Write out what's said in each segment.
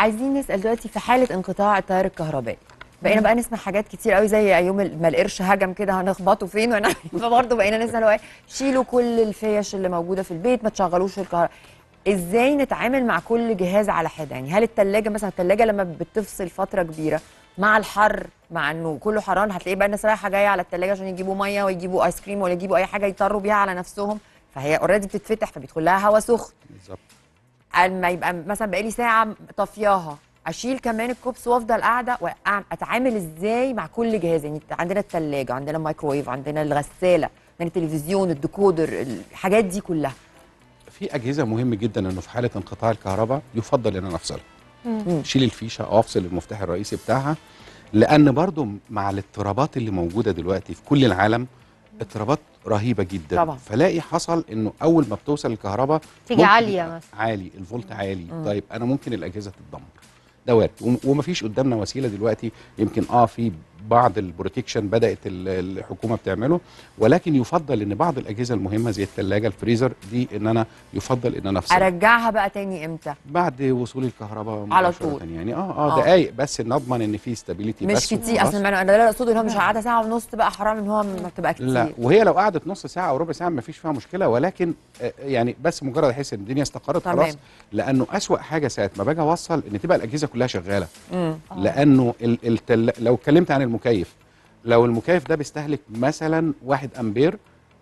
عايزين نسال دلوقتي في حاله انقطاع التيار الكهربائي، بقينا بقى نسمع حاجات كتير قوي زي يوم ما القرش هجم كده هنخبطه فين فبرضه بقينا نسال هو شيلوا كل الفيش اللي موجوده في البيت، ما تشغلوش الكهرباء. ازاي نتعامل مع كل جهاز على حده؟ يعني هل الثلاجه مثلا، الثلاجه لما بتفصل فتره كبيره مع الحر، مع انه كله حران، هتلاقي بقى الناس رايحه جايه على الثلاجه عشان يجيبوا ميه ويجيبوا ايس كريم ولا يجيبوا اي حاجه يضطروا بيها على نفسهم، فهي اوريدي بتتفتح فبيدخل لها هواء سخن. بالظبط. اما يبقى مثلا بقالي ساعه طافياها، اشيل كمان الكوبس وافضل قاعده، اتعامل ازاي مع كل جهاز؟ يعني عندنا الثلاجه، عندنا الميكروويف، عندنا الغساله، عندنا التلفزيون، الديكودر، الحاجات دي كلها. في اجهزه مهم جدا انه في حاله انقطاع الكهرباء يفضل ان انا افصلها. شيل الفيشه او افصل المفتاح الرئيسي بتاعها، لان برضو مع الاضطرابات اللي موجوده دلوقتي في كل العالم، اضطرابات رهيبه جدا طبعا. فلاقي حصل انه اول ما بتوصل الكهرباء تيجي عاليه مثلا، عالي الفولت عالي. طيب انا ممكن الاجهزه تتدمر، ده وارد. ومفيش قدامنا وسيله دلوقتي، يمكن في بعض البروتكشن بدات الحكومه بتعمله، ولكن يفضل ان بعض الاجهزه المهمه زي الثلاجه الفريزر دي ان انا يفضل ان انا افصلها. ارجعها بقى تاني امتى؟ بعد وصول الكهرباء على طول يعني دقايق بس نضمن ان في استابيليتي مش بس كتير. اصل انا لا اقصد ان هو مش هقعدها ساعه ونص، بقى حرام ان هو ما تبقى كتير. لا، وهي لو قعدت نص ساعه او ربع ساعه ما فيش فيها مشكله، ولكن يعني بس مجرد احس ان الدنيا استقرت خلاص. لانه اسوأ حاجه ساعه ما باجي اوصل ان تبقى الاجهزه كلها شغاله. لانه لو اتكلمت عن المكيف، لو المكيف ده بيستهلك مثلا 1 امبير،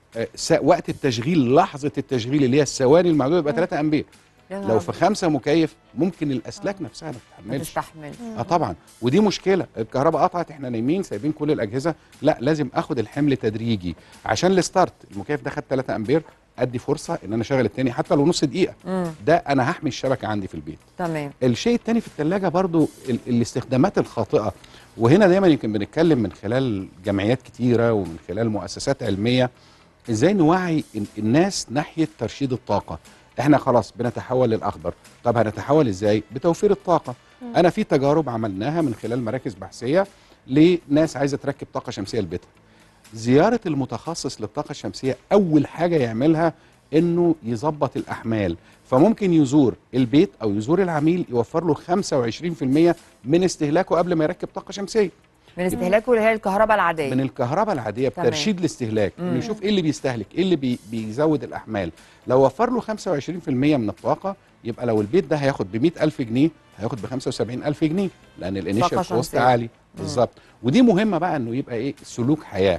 وقت التشغيل، لحظه التشغيل اللي هي الثواني المعدوده يبقى 3 امبير. لو في 5 مكيف ممكن الاسلاك نفسها ما تستحملش. طبعا، ودي مشكله. الكهرباء قطعت، احنا نايمين سايبين كل الاجهزه، لا لازم اخد الحمل تدريجي. عشان الستارت المكيف ده خد 3 امبير، ادي فرصه ان انا اشغل الثاني حتى لو نص دقيقه. ده انا هحمي الشبكه عندي في البيت. تمام. الشيء الثاني في الثلاجه برضو الاستخدامات الخاطئه، وهنا دايما يمكن بنتكلم من خلال جمعيات كتيره ومن خلال مؤسسات علميه ازاي نوعي الناس ناحيه ترشيد الطاقه. احنا خلاص بنتحول للاخضر، طب هنتحول ازاي؟ بتوفير الطاقه. انا في تجارب عملناها من خلال مراكز بحثيه لناس عايزه تركب طاقه شمسيه لبيتها. زياره المتخصص للطاقه الشمسيه اول حاجه يعملها انه يظبط الاحمال، فممكن يزور البيت او يزور العميل يوفر له 25% من استهلاكه قبل ما يركب طاقه شمسيه. من استهلاكه اللي هي الكهرباء العاديه. من الكهرباء العاديه بترشيد الاستهلاك، انه يشوف ايه اللي بيستهلك، ايه اللي بيزود الاحمال. لو وفر له 25% من الطاقه، يبقى لو البيت ده هياخد ب 100,000 جنيه هياخد ب 75,000 جنيه، لان الانيشال كوست عالي. بالظبط. ودي مهمه بقى انه يبقى ايه سلوك حياه.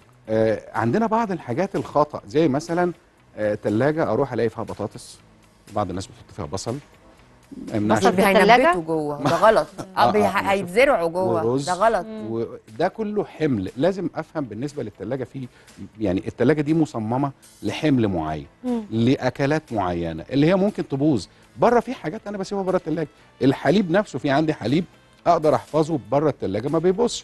عندنا بعض الحاجات الخطا زي مثلا ثلاجه اروح الاقي فيها بطاطس، بعض الناس بتحط فيها بصل. بصل هينبتوا جوه، ده غلط. هيتزرعوا جوه، ده غلط. وده كله حمل. لازم افهم بالنسبه للثلاجه، في يعني الثلاجه دي مصممه لحمل معين، لاكلات معينه اللي هي ممكن تبوظ. بره في حاجات انا بسيبها بره الثلاجه. الحليب نفسه، في عندي حليب اقدر احفظه بره الثلاجه ما بيبوظش.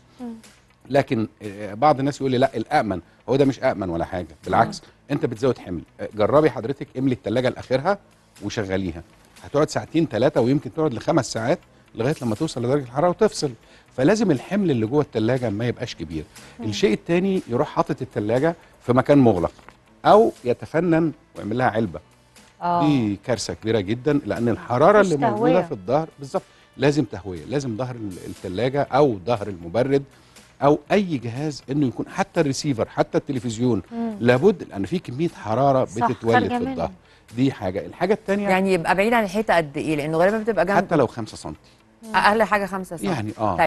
لكن بعض الناس يقول لي لا الامن، هو ده مش امن ولا حاجه، بالعكس انت بتزود حمل. جربي حضرتك املي الثلاجه لاخرها وشغليها، هتقعد ساعتين 3 ويمكن تقعد ل5 ساعات لغايه لما توصل لدرجه الحراره وتفصل. فلازم الحمل اللي جوه الثلاجه ما يبقاش كبير. الشيء الثاني، يروح حاطط الثلاجه في مكان مغلق او يتفنن ويعمل لها علبه. دي كارثه كبيره جدا، لان الحراره اللي موجوده في الظهر بالظبط لازم تهويه، لازم ظهر الثلاجه او ظهر المبرد او اي جهاز انه يكون، حتى الريسيفر، حتى التلفزيون لابد، لان في كميه حراره بتتولد في الظهر. دي حاجه. الحاجه الثانيه يعني يبقى بعيد عن الحيطه قد ايه؟ لانه غالبا بتبقى جنب، حتى لو 5 سم، اقل حاجه 5 سم يعني